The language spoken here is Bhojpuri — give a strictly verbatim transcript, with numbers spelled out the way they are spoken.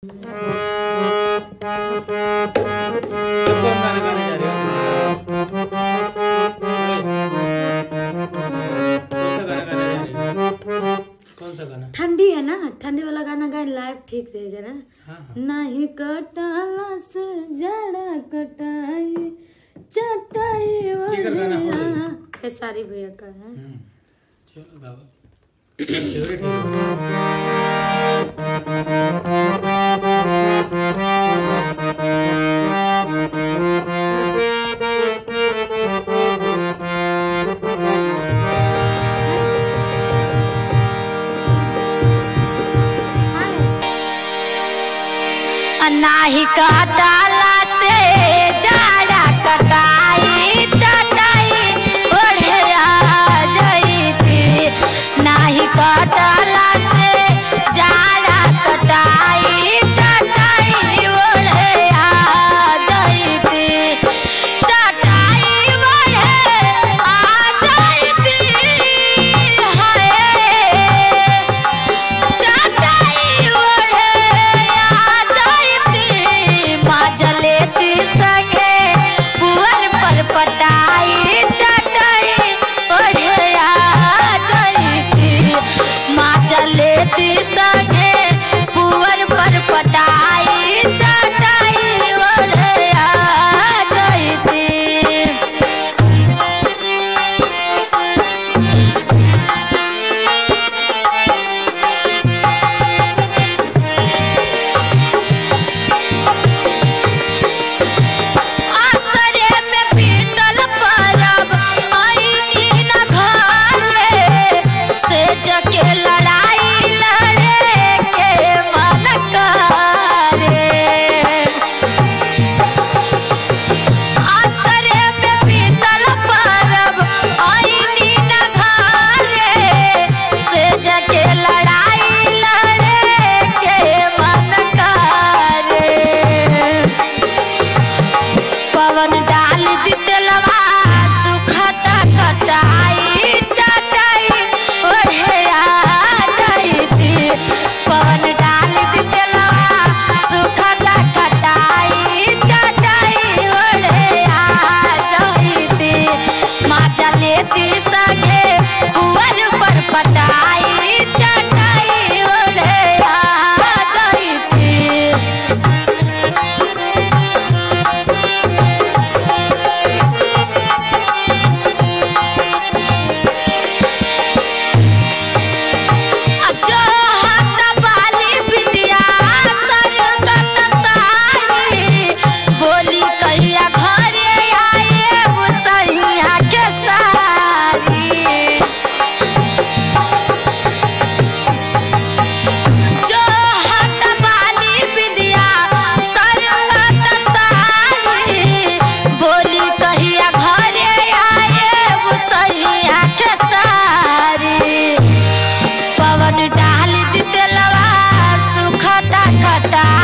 ठंडी है ना, ठंडी वाला गाना गाए लाइव ठीक रहेगा ना। हाँ हाँ। नहीं कटाला से जड़ा कटाई चटाई सारी भैया का है। चलो गाओ। नाही कटाला से जाड़ा कटाई चटाई ओढ़े आ जाईती। नाही कटाला से जाड़ा कटाई चटाई ओढ़े आ जाईती। चटाई ओढ़े आ जाईती हाय चटाई ओढ़े लेती सके पुअर पर पटाई चटाई ओढ़े आ जाईती। माचा लेती सके पुअर पर पटाई चटाई ओढ़े आ जाईती। के लड़ाई लड़े के मन करे आसरे में पीतल परब आईनी न घरे से जके लड़ाई लड़े के मन करे। पवन डाल दितलवा सुखता कटाई चटाई ओढ़े आ जाईती। पवन डाल दितलवा सुखता कटाई चटाई ओढ़े आ जाईती। माचा लेती सगे पुअर पर पटाई चटाई ओढ़े आ जाईती। पवन डाल दितलवा सुखता कटाई